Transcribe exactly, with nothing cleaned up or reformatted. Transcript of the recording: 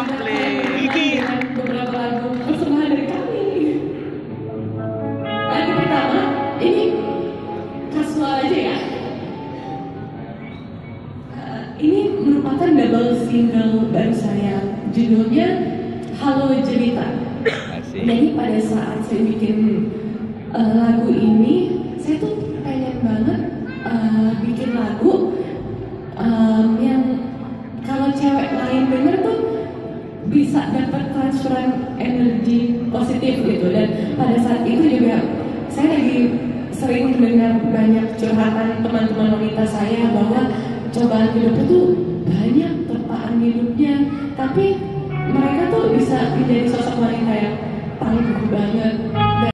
komplit. Dengan beberapa lagu persembahan dari kami. Lagu pertama ini kasual aja ya. Uh, ini merupakan double single baru saya. Judulnya Halo Jelita. Jadi pada saat saya bikin uh, lagu ini, saya tuh pengen banget uh, bikin lagu um, yang kalau cewek lain denger tuh bisa dapat transferan energi positif gitu. Dan pada saat itu juga saya lagi sering mendengar banyak curhatan teman-teman wanita saya bahwa cobaan hidup itu banyak, terpaan hidupnya, tapi mereka tuh bisa menjadi sosok wanita yang tangguh banget.